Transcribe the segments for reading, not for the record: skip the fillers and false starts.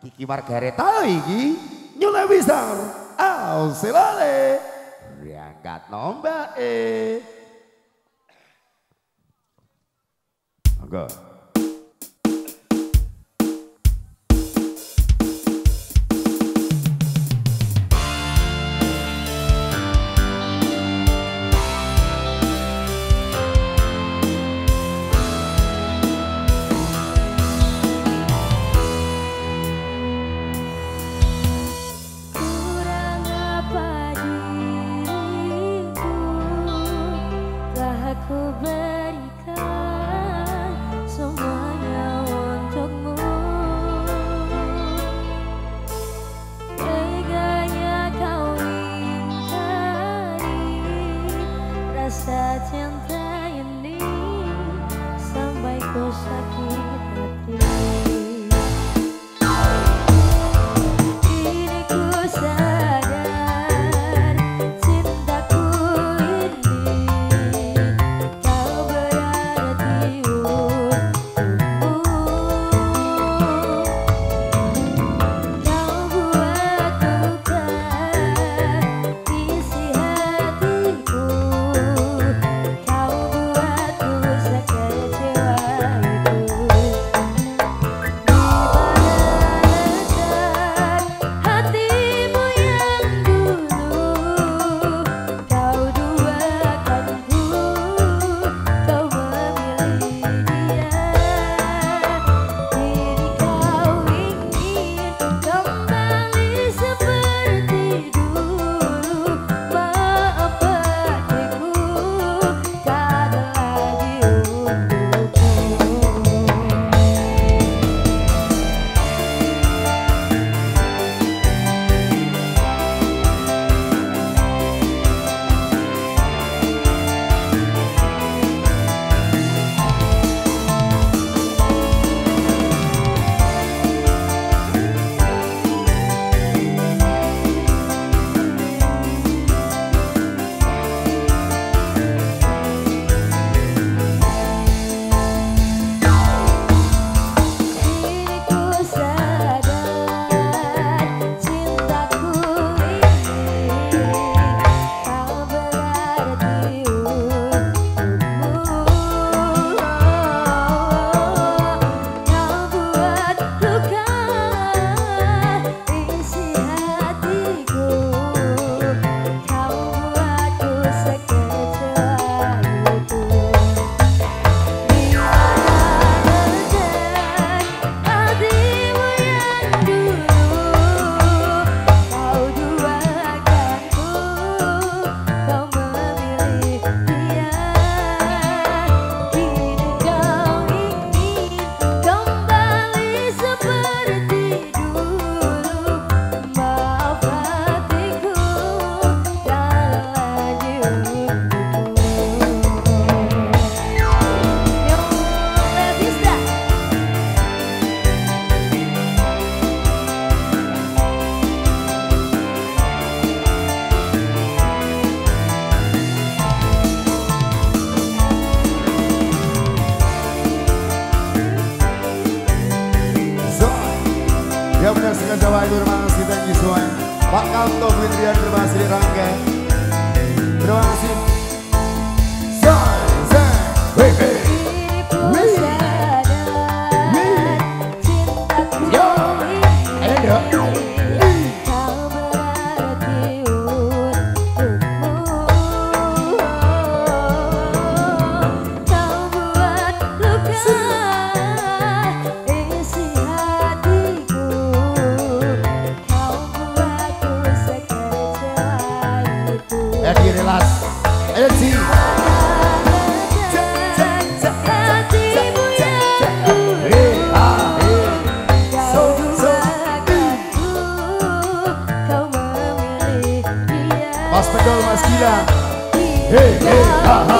Kiki Margareta iki nyule wisar ausilale riangkat nombake monggo. Rasa cinta ini sampai ku sakit hati. Kini ku sadar cintaku ini kau berarti untukku. Kau buat luka isi hatiku. Ya menyaksikan Jawa itu terima kasih, thank you semuanya. Pak Kanto Fitrian terima kasih di Rangga. Terima kasih. Hey, hey. Relax, ayo sih. Mas Pedol, Mas Gila. Hey, hey, ha, ha.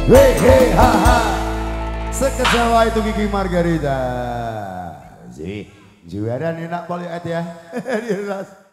Hehe haha. Sekecewa itu Kiki Margarita. Juara nih nak poliat ya.